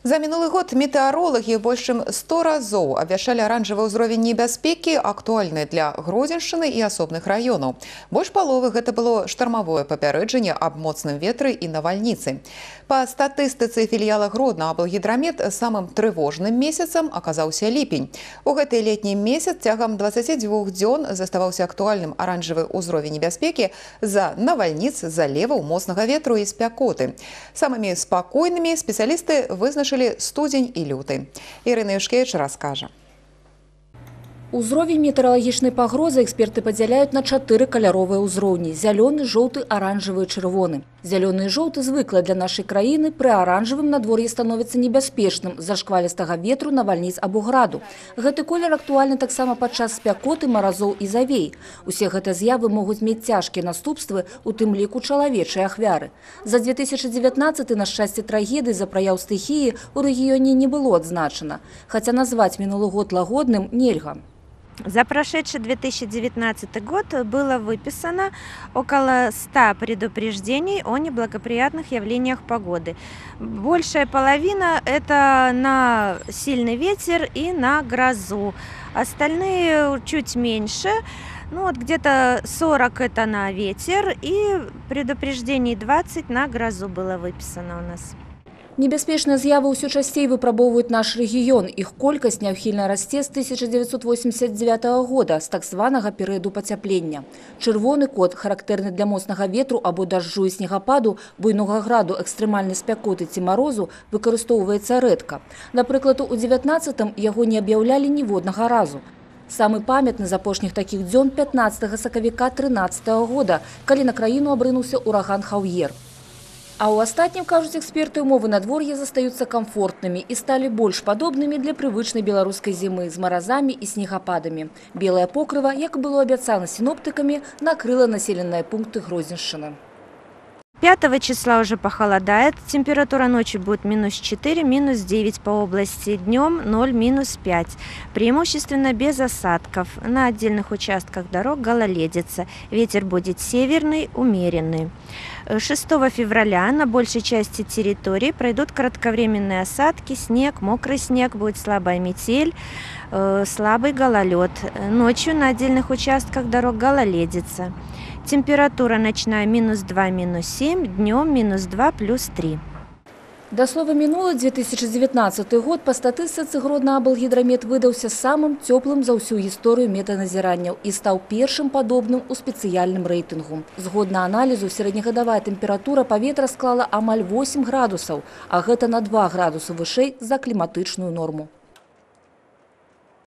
За мінулы год метэаролагі больш чым 100 разоў абвяшчалі аранжавы ўзровень небяспекі, актуальны для Гродзеншчыны і асобных раёнаў. Больш паловы гэта было штармавое папярэджанне аб моцным ветры і навальніцы. Па статыстыцы філіяла Гродна аблгідрамет самым трывожным месяцам аказаўся ліпень. У гэты летні месяц цягам 22 дзён заставаўся актуальным аранжавы ўзровень небяспекі з-за навальніц, залеваў, моцнага ветру і спякоты. Самымі спакойнымі спецыялісты вызначылі студзень і люты. Ірына Юшкевіч раскажа. Узровень метэаралагічнай пагрозы эксперты падзяляюць на 4 каляровыя ўзроўні – зялёны, жоўты, аранжавы і чырвоны. Зялёны і жоўты звыклы для нашай краіны, пры аранжавым надвор'е становіцца небяспечным з-за шквалістага ветру, навальніц або граду. Гэты колер актуальны таксама падчас спякоты, маразоў і завей. Усе гэтыя з'явы могуць мець цяжкія наступствы, у тым ліку чалавечыя ахвяры. За 2019 на шчасце трагедыі за праяў стыхіі ў рэгіёне не было адзначана, хаця назваць минулый год лагодным нельга. За прошедший 2019 год было выписано около 100 предупреждений о неблагоприятных явлениях погоды. Большая половина – это на сильный ветер и на грозу. Остальные чуть меньше. Где-то 40 это на ветер и предупреждений 20 на грозу было выписано у нас. Небяспечныя з'явы ўсё часцей выпрабоўваюць наш рэгіён. Іх колькасць няўхільна расце з 1989 года, з так званага перыяду пацяплення. Чырвоны код, характэрны для моцнага ветру або дажджу і снегападу, буйнога граду, экстрэмальнай спякоты ці марозу, выкарыстоўваецца рэдка. Напрыклад, у 19-м яго не аб'яўлялі ніводнага разу. Самы памятны з апошніх такіх дзён 15 сакавіка 13 года, калі на краіну абрынуўся ураган Хаўер. А ў астатнім, кажуць эксперты, умовы надвор'я застаюцца камфортнымі і сталі больш падобнымі для прывычнай беларускай зімы з маразамі і снегападамі. Белая покрыва, як было абяцана сіноптыкамі, накрыла населеныя пункты Гродзеншчыны. 5 числа уже похолодает, температура ночью будет -4, -9 по области, днем 0, -5. Преимущественно без осадков. На отдельных участках дорог гололедица. Ветер будет северный, умеренный. 6 февраля на большей части территории пройдут кратковременные осадки, снег, мокрый снег, будет слабая метель, слабый гололед. Ночью на отдельных участках дорог гололедица. Температура ночная -2, -7, днем -2, +3. Да слова мінулы 2019 год па статыстыцы Гродна аблгідрамет выдаўся самым цёплым за ўсю гісторыю метаназіранняў і стаў першым падобным у спецыяльным рэйтынгу. Згодна аналізу, сярэднегадавая тэмпература паветра склала амаль 8 градусаў, а гэта на 2 градусы вышэй за кліматычную норму.